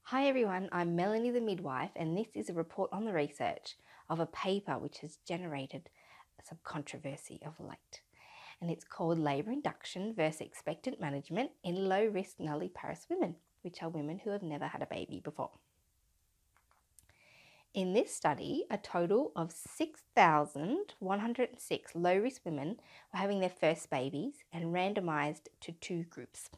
Hi everyone, I'm Melanie the Midwife, and this is a report on the research of a paper which has generated some controversy of late. And it's called Labour Induction versus Expectant Management in Low-Risk Nulliparous Women, which are women who have never had a baby before. In this study, a total of 6,106 low-risk women were having their first babies and randomised to two groups.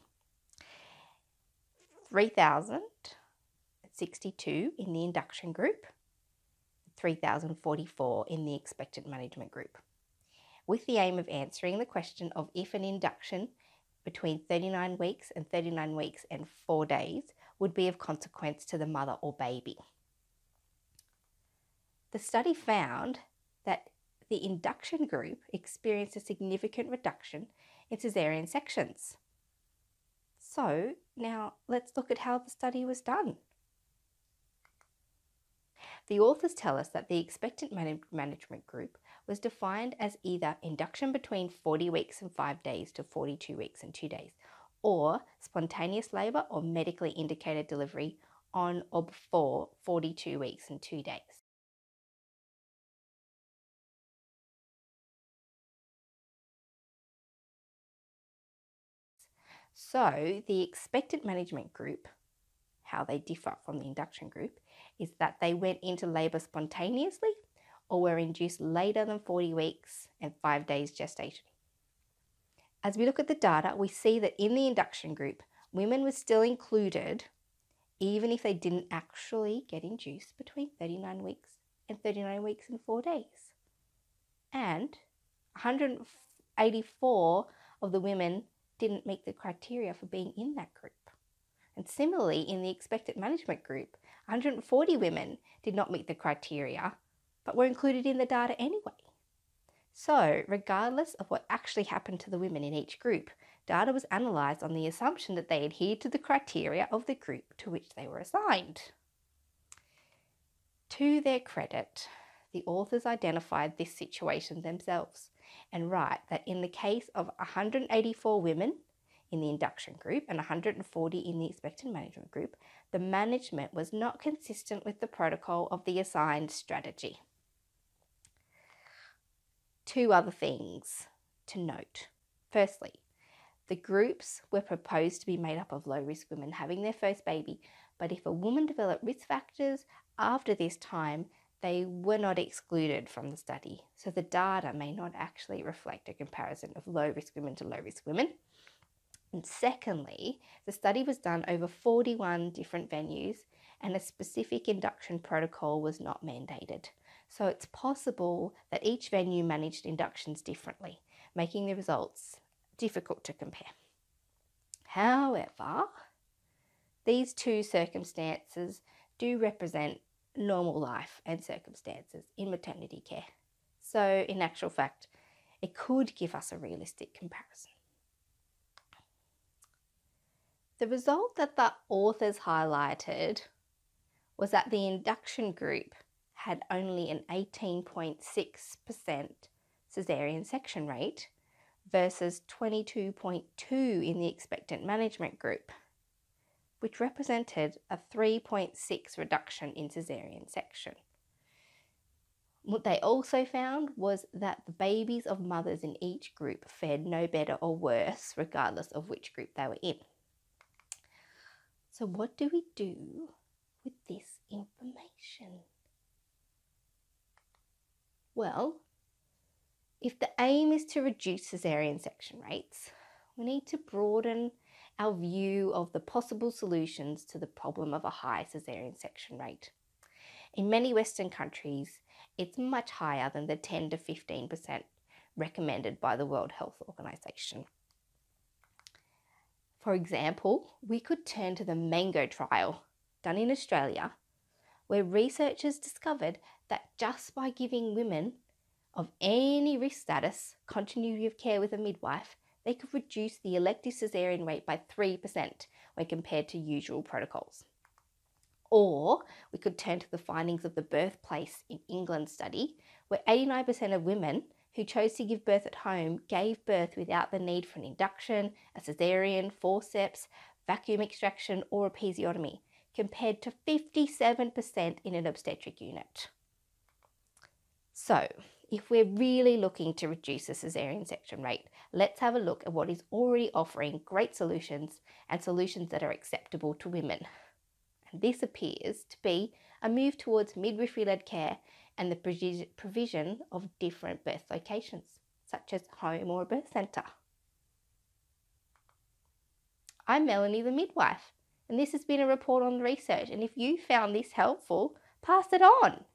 3,062 in the induction group, 3,044 in the expectant management group, with the aim of answering the question of if an induction between 39 weeks and 39 weeks and 4 days would be of consequence to the mother or baby. The study found that the induction group experienced a significant reduction in caesarean sections. So now let's look at how the study was done. The authors tell us that the expectant management group was defined as either induction between 40 weeks and 5 days to 42 weeks and 2 days, or spontaneous labour or medically indicated delivery on or before 42 weeks and 2 days. So the expectant management group, how they differ from the induction group, is that they went into labour spontaneously or were induced later than 40 weeks and 5 days gestation. As we look at the data, we see that in the induction group, women were still included even if they didn't actually get induced between 39 weeks and 39 weeks and 4 days. And 184 of the women didn't meet the criteria for being in that group. And similarly, in the expectant management group, 140 women did not meet the criteria, but were included in the data anyway. So, regardless of what actually happened to the women in each group, data was analysed on the assumption that they adhered to the criteria of the group to which they were assigned. To their credit, the authors identified this situation themselves and write that in the case of 184 women in the induction group and 140 in the expectant management group, the management was not consistent with the protocol of the assigned strategy. Two other things to note. Firstly, the groups were proposed to be made up of low-risk women having their first baby, but if a woman developed risk factors after this time, they were not excluded from the study. So the data may not actually reflect a comparison of low-risk women to low-risk women. And secondly, the study was done over 41 different venues and a specific induction protocol was not mandated. So it's possible that each venue managed inductions differently, making the results difficult to compare. However, these two circumstances do represent normal life and circumstances in maternity care. So in actual fact, it could give us a realistic comparison. The result that the authors highlighted was that the induction group had only an 18.6% caesarean section rate versus 22.2% in the expectant management group, which represented a 3.6 reduction in caesarean section. What they also found was that the babies of mothers in each group fared no better or worse regardless of which group they were in. So what do we do with this information? Well, if the aim is to reduce caesarean section rates, we need to broaden our view of the possible solutions to the problem of a high caesarean section rate. In many Western countries, it's much higher than the 10 to 15% recommended by the World Health Organization. For example, we could turn to the Mango trial done in Australia, where researchers discovered that just by giving women of any risk status continuity of care with a midwife, they could reduce the elective caesarean rate by 3% when compared to usual protocols. Or we could turn to the findings of the Birthplace in England study, where 89% of women who chose to give birth at home gave birth without the need for an induction, a caesarean, forceps, vacuum extraction, or episiotomy, compared to 57% in an obstetric unit. So, if we're really looking to reduce the caesarean section rate, let's have a look at what is already offering great solutions and solutions that are acceptable to women. And this appears to be a move towards midwifery-led care and the provision of different birth locations, such as home or a birth centre. I'm Melanie the Midwife, and this has been a report on the research. And if you found this helpful, pass it on.